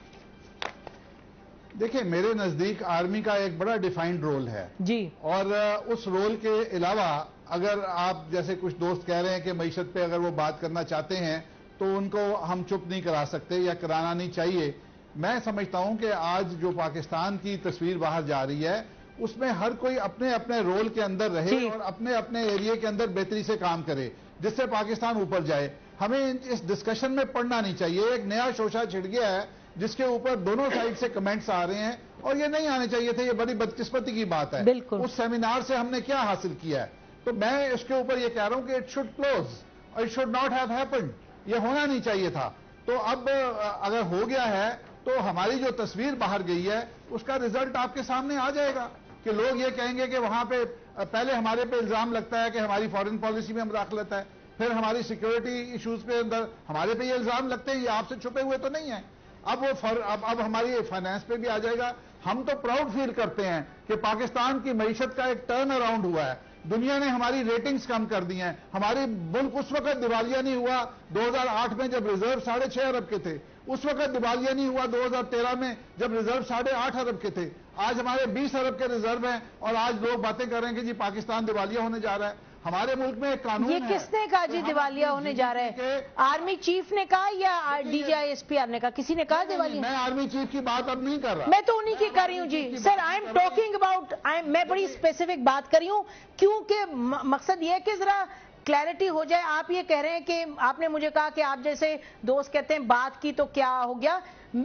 देखिए, मेरे नजदीक आर्मी का एक बड़ा डिफाइंड रोल है जी, और उस रोल के अलावा अगर आप जैसे कुछ दोस्त कह रहे हैं कि मईशत पे अगर वो बात करना चाहते हैं तो उनको हम चुप नहीं करा सकते या कराना नहीं चाहिए। मैं समझता हूं कि आज जो पाकिस्तान की तस्वीर बाहर जा रही है उसमें हर कोई अपने अपने रोल के अंदर रहे और अपने अपने एरिया के अंदर बेहतरी से काम करे जिससे पाकिस्तान ऊपर जाए। हमें इस डिस्कशन में पड़ना नहीं चाहिए। एक नया शोशा छिड़ गया है जिसके ऊपर दोनों साइड से कमेंट्स आ रहे हैं और ये नहीं आने चाहिए थे, ये बड़ी बदकिस्मती की बात है। उस सेमिनार से हमने क्या हासिल किया है? तो मैं इसके ऊपर ये कह रहा हूं कि इट शुड क्लोज और it should not have happened, ये होना नहीं चाहिए था। तो अब अगर हो गया है तो हमारी जो तस्वीर बाहर गई है उसका रिजल्ट आपके सामने आ जाएगा कि लोग ये कहेंगे कि वहां पे पहले हमारे पे इल्जाम लगता है कि हमारी फॉरेन पॉलिसी में मुदाखलत है, फिर हमारी सिक्योरिटी इश्यूज पे अंदर हमारे पे ये इल्जाम लगते हैं, ये आपसे छुपे हुए तो नहीं है। अब अब हमारी फाइनेंस पे भी आ जाएगा। हम तो प्राउड फील करते हैं कि पाकिस्तान की मईशत का एक टर्न अराउंड हुआ है, दुनिया ने हमारी रेटिंग्स कम कर दी हैं, हमारी मुल्क उस वक्त दिवालिया नहीं हुआ 2008 में जब रिजर्व 6.5 अरब के थे, उस वक्त दिवालिया नहीं हुआ 2013 में जब रिजर्व 8.5 अरब के थे। आज हमारे 20 अरब के रिजर्व हैं और आज लोग बातें कर रहे हैं कि जी पाकिस्तान दिवालिया होने जा रहा है। हमारे मुल्क में एक कानून ये किसने कहा जी दिवालिया होने जा रहा है? आर्मी चीफ ने कहा या डीजी ISPR ने कहा? किसी ने कहा दिवालिया? मैं आर्मी चीफ की बात अब नहीं कर रहा, मैं तो उन्हीं की कर रही हूँ जी। Sir, I am talking about, मैं बड़ी स्पेसिफिक बात कर रही हूँ क्योंकि मकसद ये है कि जरा क्लैरिटी हो जाए। आप ये कह रहे हैं कि आपने मुझे कहा कि आप जैसे दोस्त कहते हैं बात की तो क्या हो गया,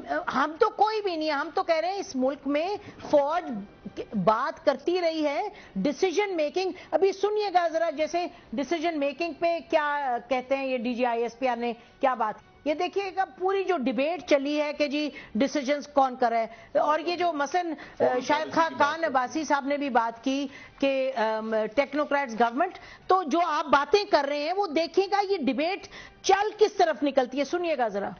हम तो कोई भी नहीं है। हम तो कह रहे हैं इस मुल्क में फौज बात करती रही है, डिसीजन मेकिंग। अभी सुनिएगा जरा, जैसे डिसीजन मेकिंग पे क्या कहते हैं ये डीजी ISPR ने क्या बात, ये देखिएगा पूरी जो डिबेट चली है कि जी डिसीजंस कौन कर रहा है। और ये जो मसलन शायद खान अब्बासी साहब ने भी बात की कि टेक्नोक्रेट्स गवर्नमेंट, तो जो आप बातें कर रहे हैं वो देखिएगा ये डिबेट चल किस तरफ निकलती है। सुनिएगा जरा।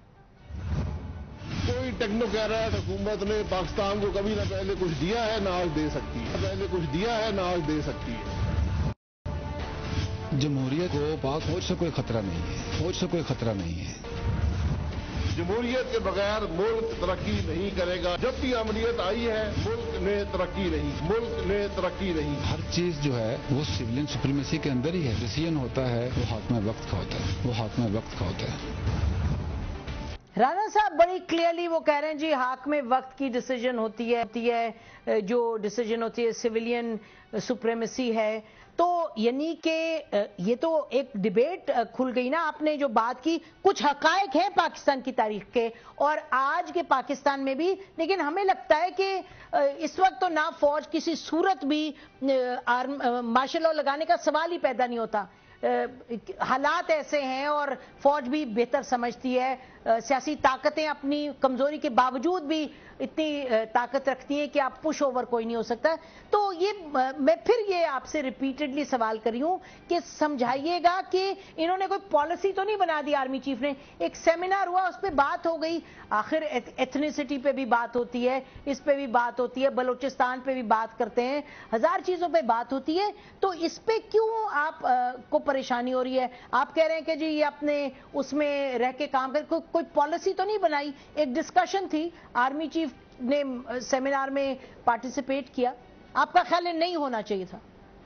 कोई टेक्नोक्रेट हुकूमत ने पाकिस्तान को कभी ना पहले कुछ दिया है ना आज दे सकती है, पहले कुछ दिया है ना आज दे सकती है। जमहूरियत को पाक फौज से कोई खतरा नहीं है, फौज से कोई खतरा नहीं है। जमहूरियत के बगैर मुल्क तरक्की नहीं करेगा। जब भी अमलीयत आई है मुल्क ने तरक्की नहीं, मुल्क ने तरक्की नहीं। हर चीज जो है वो सिविलियन सुप्रीमेसी के अंदर ही है। डिसीजन होता है वो हाथ में वक्त का होता है, वो हाथ में वक्त का होता है। राणा साहब बड़ी क्लियरली वो कह रहे हैं जी हाक में वक्त की डिसीजन होती है, जो डिसीजन होती है सिविलियन सुप्रीमेसी है। तो यानी कि ये तो एक डिबेट खुल गई ना। आपने जो बात की, कुछ हकायक है पाकिस्तान की तारीख के और आज के पाकिस्तान में भी, लेकिन हमें लगता है कि इस वक्त तो ना फौज किसी सूरत भी मार्शल लॉ लगाने का सवाल ही पैदा नहीं होता। हालात ऐसे हैं और फौज भी बेहतर समझती है, सियासी ताकतें अपनी कमजोरी के बावजूद भी इतनी ताकत रखती हैं कि आप पुश ओवर कोई नहीं हो सकता। तो ये मैं फिर ये आपसे रिपीटेडली सवाल कर रही हूं कि समझाइएगा कि इन्होंने कोई पॉलिसी तो नहीं बना दी आर्मी चीफ ने। एक सेमिनार हुआ, उस पर बात हो गई, आखिर एथनिसिटी पे भी बात होती है, इस पे भी बात होती है, बलूचिस्तान पे भी बात करते हैं, हजार चीजों पे बात होती है। तो इस पे क्यों आप को پریشانی ہو رہی ہے. آپ کہہ رہے ہیں کہ جی یہ اپنے اس میں رہ کے کام کر, کوئی پالیسی تو نہیں بنائی. ایک ڈسکشن تھی, آرمی چیف نے سیمینار میں پارٹیسپیٹ کیا, آپ کا خیال ہے نہیں ہونا چاہیے تھا؟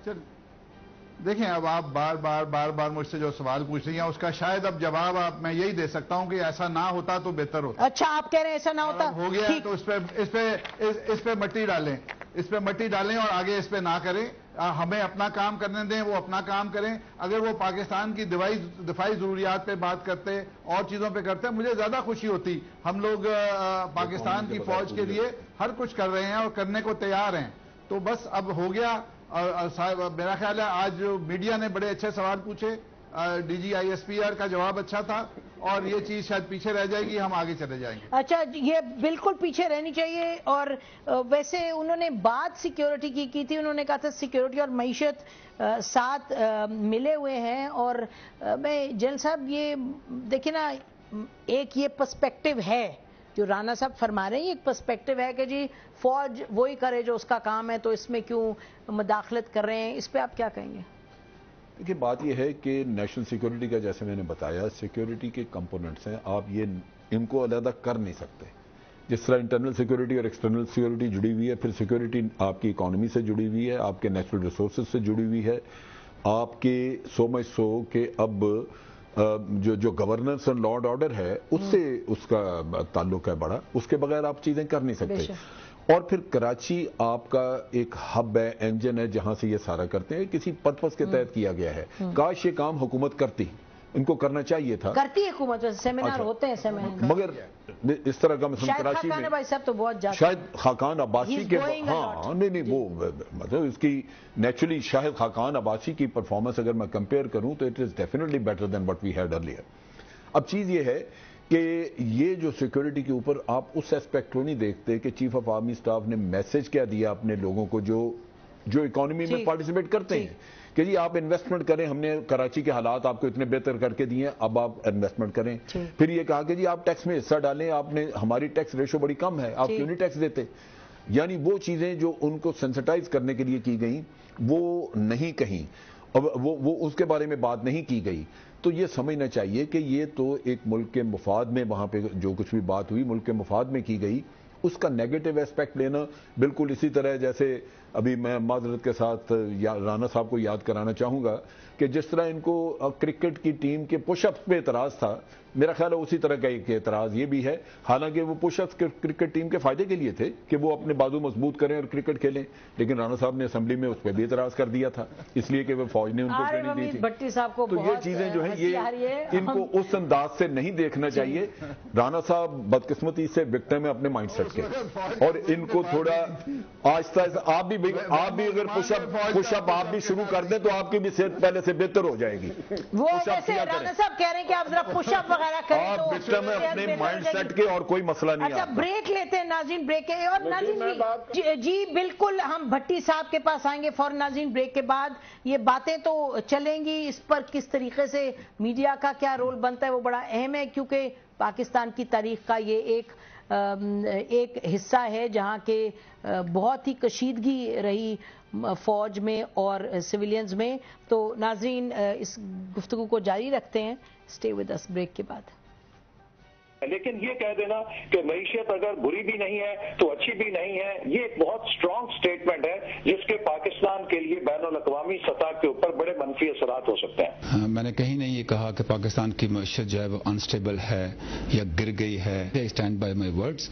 دیکھیں, اب آپ بار بار مجھ سے جو سوال پوچھ رہی ہیں اس کا شاید اب جواب میں یہی دے سکتا ہوں کہ ایسا نہ ہوتا تو بہتر ہوتا. اچھا, آپ کہہ رہے ہیں ایسا نہ ہوتا, ہو گیا تو اس پہ مٹی ڈالیں, اس پہ مٹی ڈالیں اور آگے اس پہ نہ کریں. ہمیں اپنا کام کرنے دیں, وہ اپنا کام کریں. اگر وہ پاکستان کی دفاعی ضروریات پہ بات کرتے اور چیزوں پہ کرتے, مجھے زیادہ خوشی ہوتی. ہم لوگ پاکستان کی فوج کے لیے ہر کچھ کر رہے ہیں اور کرنے کو تیار ہیں. تو بس اب ہو گیا. اور میرا خیال ہے آج میڈیا نے بڑے اچھے سوال پوچھے, D G I S P R کا جواب اچھا تھا, اور یہ چیز شاید پیچھے رہ جائے گی, ہم آگے چلے جائیں گے. اچھا, یہ بالکل پیچھے رہنی چاہیے. اور ویسے انہوں نے بات سیکیورٹی کی تھی, انہوں نے کہا تھا سیکیورٹی اور معیشت ساتھ ملے ہوئے ہیں. اور میں جنرل صاحب یہ دیکھیں نا, ایک یہ پرسپیکٹو ہے جو رانا صاحب فرما رہے ہیں, ایک پرسپیکٹو ہے کہ جی فوج وہی کرے جو اس کا کام ہے, تو اس میں کیوں مداخلت کر رہے ہیں. اس پہ آپ کیا کہیں گے؟ دیکھیے, بات یہ ہے کہ نیشنل سیکیورٹی کا جیسے میں نے بتایا, سیکیورٹی کے کمپوننٹس ہیں, آپ ان کو علیحدہ کر نہیں سکتے. جس طرح انٹرنل سیکیورٹی اور ایکسٹرنل سیکیورٹی جڑی ہوئی ہے, پھر سیکیورٹی آپ کی اکانومی سے جڑی ہوئی ہے, آپ کے نیچرل ریسورسز سے جڑی ہوئی ہے, آپ کے سو کہ اب جو گورننس اور لا اینڈ آرڈر ہے اس سے اس کا تعلق ہے بڑا. اس کے بغیر آپ چیزیں کر نہیں سکتے. اور پھر کراچی آپ کا ایک ہب ہے, انجن ہے, جہاں سے یہ سارا کرتے ہیں, کسی پرپس کے تحت کیا گیا ہے. کاش یہ کام حکومت کرتی, ان کو کرنا چاہیے تھا. کرتی ہے حکومت, سیمینار ہوتے ہیں سیمینار, مگر اس طرح کا مثلا کراچی میں شاید خاقان عباسی کے, ہاں نہیں وہ مطلب اس کی نیچرلی شاہد خاقان عباسی کی پرفارمنس اگر میں کمپیئر کروں تو it is definitely better than what we had earlier. اب چیز یہ ہے کہ یہ جو سیکیورٹی کے اوپر آپ اس ایسپیکٹ کو نہیں دیکھتے کہ چیف آف آرمی سٹاف نے میسج کیا دیا اپنے لوگوں کو جو اکانومی میں پارٹیسپیٹ کرتے ہیں کہ جی آپ انویسٹمنٹ کریں, ہم نے کراچی کے حالات آپ کو اتنے بہتر کر کے دیے, اب آپ انویسٹمنٹ کریں. پھر یہ کہا کہ جی آپ ٹیکس میں حصہ ڈالیں, آپ نے, ہماری ٹیکس ریشو بڑی کم ہے, آپ کیوں نہیں ٹیکس دیتے. یعنی وہ چیزیں جو ان کو سینسٹائز کرنے کے لیے کی گئیں وہ نہیں کہیں, وہ اس کے بارے میں بات نہیں کی گئی. تو یہ سمجھنا چاہیے کہ یہ تو ایک ملک کے مفاد میں, وہاں پہ جو کچھ بھی بات ہوئی ملک کے مفاد میں کی گئی, اس کا نیگیٹو ایسپیکٹ لینا بالکل اسی طرح جیسے ابھی میں معذرت کے ساتھ رانا صاحب کو یاد کرانا چاہوں گا کہ جس طرح ان کو کرکٹ کی ٹیم کے پش اپس پہ اعتراض تھا, میرا خیال ہے اسی طرح کا ایک اعتراض یہ بھی ہے. حالانکہ وہ پش اپس کرکٹ ٹیم کے فائدے کے لیے تھے کہ وہ اپنے بازو مضبوط کریں اور کرکٹ کھیلیں, لیکن رانا صاحب نے اسمبلی میں اس پہ بھی اعتراض کر دیا تھا اس لیے کہ وہ فوج نے ان کو ٹریننگ دی تھی. بھٹی صاحب کو تو یہ چیزیں جو ہیں یہ ان کو اس انداز سے نہیں دیکھنا چاہیے. رانا صاحب بدقسمتی سے وکٹم ہے اپنے مائنڈ سیٹ کے, اور ان کو تھوڑا آہستہ آپ بھی اگر پش اپ آپ بھی شروع کر دیں تو آپ کی بھی صحت پہلے سے بہتر ہو جائے گی. وہ ویسے رانا صاحب کہہ رہے ہیں کہ آپ ذرا پش اپ وغیرہ کریں تو آپ وکٹم ہے اپنے مائنڈ سیٹ کے, اور کوئی مسئلہ نہیں. اچھا, بریک لیتے ہیں ناظرین, بریک کے, اور ناظرین جی بالکل ہم بھٹی صاحب کے پاس آئیں گے فوراً. ناظرین بریک کے بعد یہ باتیں تو چلیں گی, اس پر کس طریقے سے میڈیا کا کیا رول بنتا ہے وہ بڑا اہم ہے, کیونکہ پاکستان کی تاریخ کا یہ ایک حصہ ہے جہاں کے بہت ہی کشیدگی رہی فوج میں اور سویلینز میں. تو ناظرین اس گفتگو کو جاری رکھتے ہیں, اسٹے ود اس, بریک کے بعد. لیکن یہ کہہ دینا کہ معیشت اگر بری بھی نہیں ہے تو اچھی بھی نہیں ہے, یہ ایک بہت سٹرانگ سٹیٹمنٹ ہے جس کے پاکستان کے لیے بین الاقوامی سطح کے اوپر بڑے منفی اثرات ہو سکتے ہیں. میں نے کہیں نہیں یہ کہا کہ پاکستان کی معیشت جو ہے وہ انسٹیبل ہے یا گر گئی ہے. I stand by my words.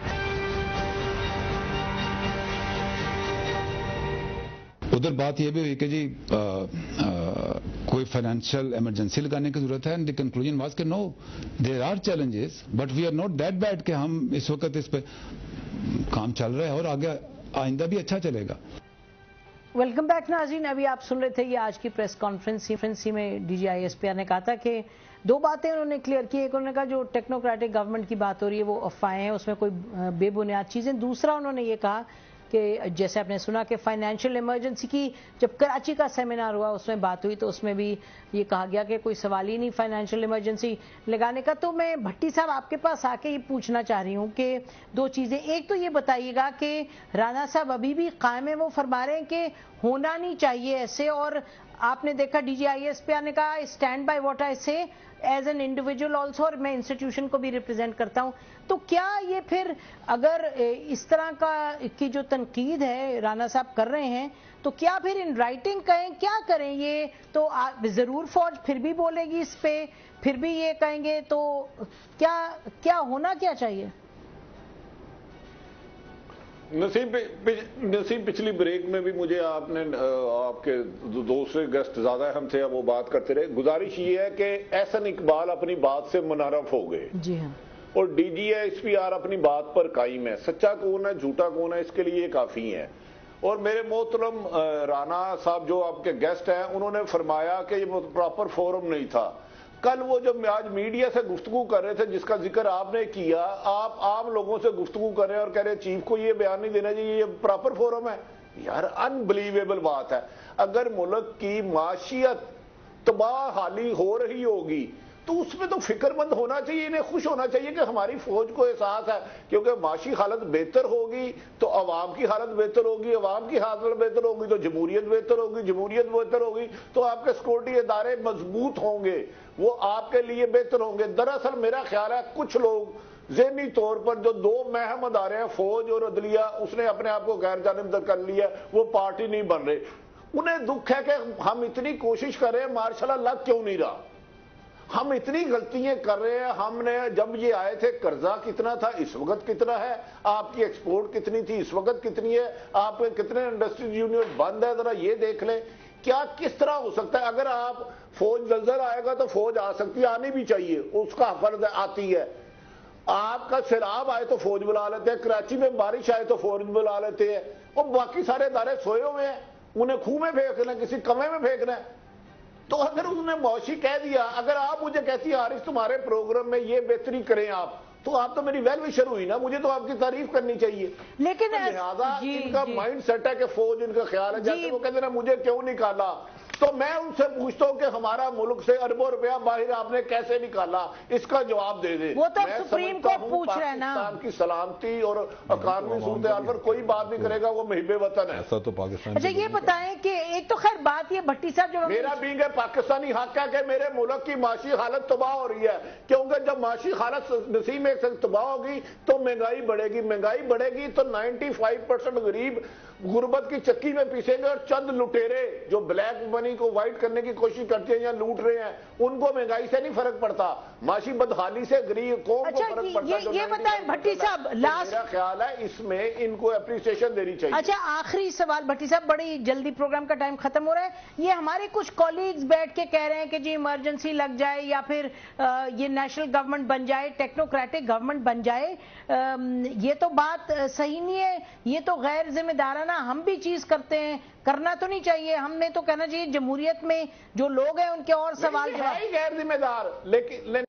ادھر بات یہ بھی ہوئی کہ جی کوئی فائنینشیل ایمرجنسی لگانے کی ضرورت ہے, اینڈ دی کنکلوژن واز کہ no, there are challenges but we are not that bad کہ ہم اس وقت اس پہ کام چل رہا ہے اور آگے آئندہ بھی اچھا چلے گا. ویلکم بیک ناظرین. ابھی آپ سن رہے تھے یہ آج کی پریس کانفرنس میں D G I S P R نے کہا تھا کہ دو باتیں انہوں نے کلیئر کی. ایک انہوں نے کہا جو ٹیکنوکریٹک گورنمنٹ کی بات ہو رہی ہے وہ افواہیں ہیں, اس میں کوئی بے بنیاد چیزیں. دوسرا انہوں نے یہ کہا کہ جیسے آپ نے سنا کہ فائنینشیل ایمرجنسی کی جب کراچی کا سیمینار ہوا اس میں بات ہوئی تو اس میں بھی یہ کہا گیا کہ کوئی سوال ہی نہیں فائنینشیل ایمرجنسی لگانے کا. تو میں بھٹی صاحب آپ کے پاس آ کے یہ پوچھنا چاہ رہی ہوں کہ دو چیزیں. ایک تو یہ بتائیے گا کہ رانا صاحب ابھی بھی قائم ہیں, وہ فرما رہے ہیں کہ ہونا نہیں چاہیے ایسے, اور آپ نے دیکھا DGIS پہ آنے کا اسٹینڈ بائی واٹ آئی سے ایز این انڈیویجول آلسو, اور میں انسٹیٹیوشن کو بھی ریپرزینٹ کرتا ہوں. تو کیا یہ پھر اگر اس طرح کی جو تنقید ہے رانا صاحب کر رہے ہیں تو کیا پھر ان رائٹنگ کہیں, کیا کریں؟ یہ تو ضرور فوج پھر بھی بولے گی اس پہ, پھر بھی یہ کہیں گے, تو کیا ہونا کیا چاہیے؟ نسیم پچھلی بریک میں بھی مجھے آپ کے دوسرے گیسٹ زیادہ اہم تھے, وہ بات کرتے رہے. گزارش یہ ہے کہ احسن اقبال اپنی بات سے منحرف ہو گئے, جی ہاں, اور DGSPR اپنی بات پر قائم ہے. سچا کون ہے جھوٹا کون ہے اس کے لیے کافی ہے. اور میرے محترم رانا صاحب جو آپ کے گیسٹ ہیں, انہوں نے فرمایا کہ یہ پراپر فورم نہیں تھا. کل وہ جو آج میڈیا سے گفتگو کر رہے تھے جس کا ذکر آپ نے کیا, آپ عام لوگوں سے گفتگو کر رہے ہیں اور کہہ رہے ہیں چیف کو یہ بیان نہیں دینا چاہیے, یہ پراپر فورم ہے. یار انبلیویبل بات ہے. اگر ملک کی معاشیت تباہ حالی ہو رہی ہوگی تو اس میں تو فکر مند ہونا چاہیے, انہیں خوش ہونا چاہیے کہ ہماری فوج کو احساس ہے, کیونکہ معاشی حالت بہتر ہوگی تو عوام کی حالت بہتر ہوگی, عوام کی حالت بہتر ہوگی تو جمہوریت بہتر ہوگی, جمہوریت بہتر ہوگی تو آپ کے سیکورٹی ادارے مضبوط ہوں گے, وہ آپ کے لیے بہتر ہوں گے. دراصل میرا خیال ہے کچھ لوگ ذہنی طور پر جو دو مہم ادارے ہیں فوج اور عدلیہ, اس نے اپنے آپ کو غیر جانبدار کر لیا, وہ پارٹی نہیں بن رہے. انہیں دکھ ہے کہ ہم اتنی کوشش کر رہے ہیں, مارشاء اللہ لگ کیوں نہیں رہا. ہم اتنی غلطیاں کر رہے ہیں. ہم نے جب یہ آئے تھے قرضہ کتنا تھا, اس وقت کتنا ہے, آپ کی ایکسپورٹ کتنی تھی, اس وقت کتنی ہے, آپ کے کتنے انڈسٹریز یونٹ بند ہے, ذرا یہ دیکھ لیں. کیا کس طرح ہو سکتا ہے؟ اگر آپ فوج نظر آئے گا تو فوج آ سکتی ہے, آنی بھی چاہیے, اس کا فرض آتی ہے. آپ کا سیلاب آئے تو فوج بلا لیتے ہیں, کراچی میں بارش آئے تو فوج بلا لیتے ہیں, اور باقی سارے ادارے سوئے ہوئے ہیں, انہیں کھو میں پھینکنا ہے, کسی کمے میں پھینکنا ہے. تو اگر اس نے معاشی کہہ دیا, اگر آپ مجھے کہتی ہیں عارف تمہارے پروگرام میں یہ بہتری کریں آپ, تو آپ تو میری ویل وشر ہوئی نا, مجھے تو آپ کی تعریف کرنی چاہیے. لیکن لہذا ان کا مائنڈ سیٹ ہے کہ فوج ان کا خیال ہے, جیسے وہ کہتے ہیں مجھے کیوں نکالا, تو میں ان سے پوچھتا ہوں کہ ہمارا ملک سے اربوں روپیہ باہر آپ نے کیسے نکالا, اس کا جواب دے دیں. وہ تو سپریم کورٹ پوچھ رہا ہے نا. پاکستان کی سلامتی اور اقوامی صورتحال پر کوئی بات نہیں کرے گا, وہ محب وطن ہے. ایسا تو پاکستان. اچھا یہ بتائیں کہ ایک تو خیر بات یہ بھٹی صاحب جو میرا بینگ ہے پاکستانی حق ہے کہ میرے ملک کی معاشی حالت تباہ ہو رہی ہے, کیونکہ جب معاشی حالت نسیم ایک سے تباہ ہوگی تو مہنگائی بڑھے گی, مہنگائی بڑھے گی تو 95% غریب غربت کی چکی میں پیسیں گے, اور چند لٹیرے جو بلیک منی کو وائٹ کرنے کی کوشش کرتے ہیں یا لوٹ رہے ہیں, ان کو مہنگائی سے نہیں فرق پڑتا, معاشی بدحالی سے غریب قوم کو فرق پڑتا ہے. یہ بتائیں بھٹی صاحب, لاسٹ میرا خیال ہے اس میں ان کو اپریسیشن دینی چاہیے. اچھا آخری سوال بھٹی صاحب, بڑی جلدی پروگرام کا ٹائم ختم ہو رہا ہے. یہ ہمارے کچھ کولیگز بیٹھ کے کہہ رہے ہیں کہ جی ایمرجنسی لگ جائے یا پھر یہ نیشنل گورنمنٹ بن جائے, ٹیکنوکریٹک گورنمنٹ بن جائے, یہ تو بات صحیح نہیں ہے, یہ تو غیر ذمہ دارانہ ہم بھی چیز کرتے ہیں, کرنا تو نہیں چاہیے. ہم نے تو کہنا چاہیے جمہوریت میں جو لوگ ہیں ان کے اور سوال غیر ذمہ دار, لیکن